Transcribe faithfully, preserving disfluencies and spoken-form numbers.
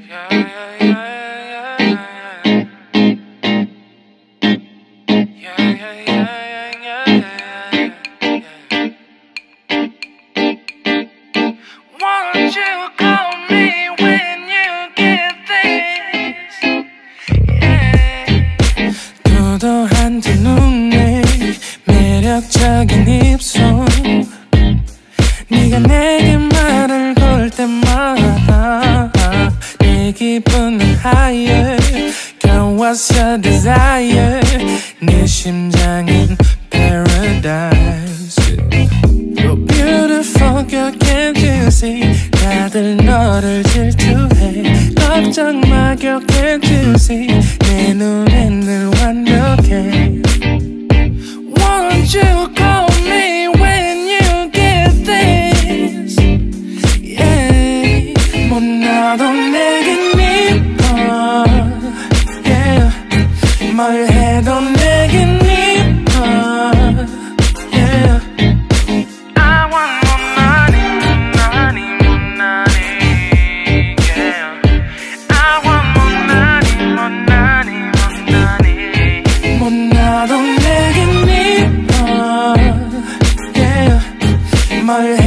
Yeah, yeah, yeah, yeah, yeah, yeah, yeah, yeah, yeah, yeah. Won't you call me when you get this? Yeah. 도도한 두 눈에 매력적인 입술, 네가 내게 말을 걸 때마다 내 기분은 higher. Girl, what's your desire? 네 심장은 paradise. You're beautiful, girl, can't you see? 다들 너를 질투해. 걱정 마, girl, can't you see? 내 눈엔 늘 완벽해. Won't you call me when you get this? Yeah. 뭐 나도 내겐 이뻐. Yeah. 뭘 해도 내겐 이뻐. Yeah. I want more money, money, more money. Yeah. I want more money, more money, more money. 뭐 나도 내겐 이뻐. Yeah. 뭘